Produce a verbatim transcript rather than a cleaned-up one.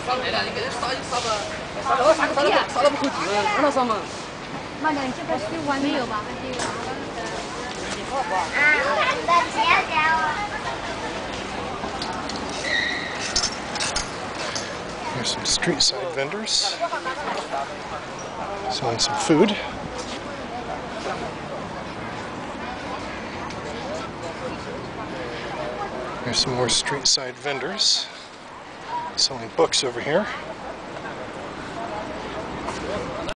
妈娘，这个是完没有吧？还是有？ Here's some street side vendors selling some food. There's some more street side vendors selling books over here.